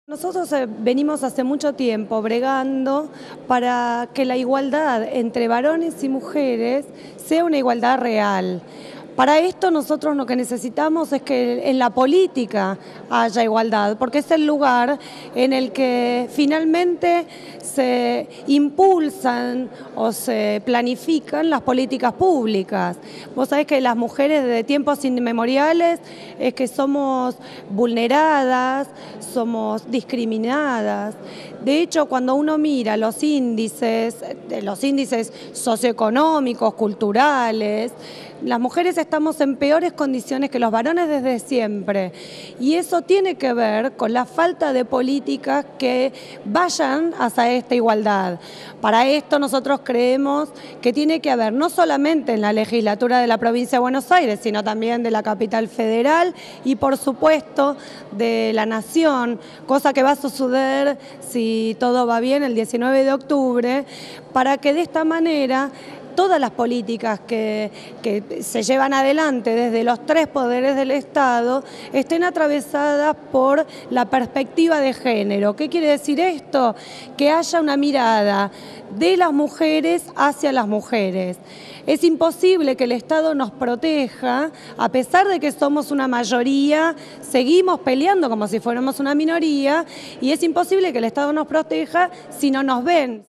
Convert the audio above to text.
Nosotros venimos hace mucho tiempo bregando para que la igualdad entre varones y mujeres sea una igualdad real. Para esto nosotros lo que necesitamos es que en la política haya igualdad, porque es el lugar en el que finalmente se impulsan o se planifican las políticas públicas. Vos sabés que las mujeres desde tiempos inmemoriales es que somos vulneradas, somos discriminadas. De hecho, cuando uno mira los índices socioeconómicos, culturales, las mujeres estamos en peores condiciones que los varones desde siempre. Y eso tiene que ver con la falta de políticas que vayan hacia esta igualdad. Para esto nosotros creemos que tiene que haber, no solamente en la legislatura de la provincia de Buenos Aires, sino también de la capital federal y por supuesto de la nación, cosa que va a suceder si todo va bien el 19 de octubre, para que de esta manera todas las políticas que se llevan adelante desde los tres poderes del Estado estén atravesadas por la perspectiva de género. ¿Qué quiere decir esto? Que haya una mirada de las mujeres hacia las mujeres. Es imposible que el Estado nos proteja, a pesar de que somos una mayoría, seguimos peleando como si fuéramos una minoría, y es imposible que el Estado nos proteja si no nos ven.